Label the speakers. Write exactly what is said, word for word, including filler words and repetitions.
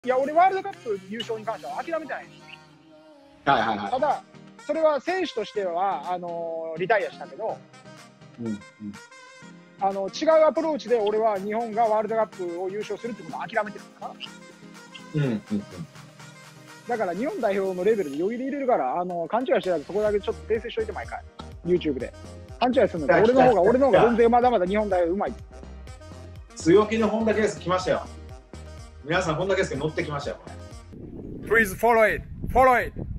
Speaker 1: いや、俺ワールドカップ優勝に関しては諦めてない。
Speaker 2: はいはいはい。
Speaker 1: ただ、それは選手としては、あのー、リタイアしたけど、
Speaker 2: うんうん、
Speaker 1: あの違うアプローチで俺は日本がワールドカップを優勝するってことを諦めてるから、
Speaker 2: うんうんうん、
Speaker 1: だから日本代表のレベルで余裕で入れるから、あの勘違いしてたらそこだけちょっと訂正しといて、毎回 YouTube で勘違いするので、俺の方が俺の方が全然まだまだ日本代表うまい。
Speaker 2: 強気の本田圭佑来ましたよ。皆さん本田圭佑乗ってきましたよ。
Speaker 1: Please follow it, follow it.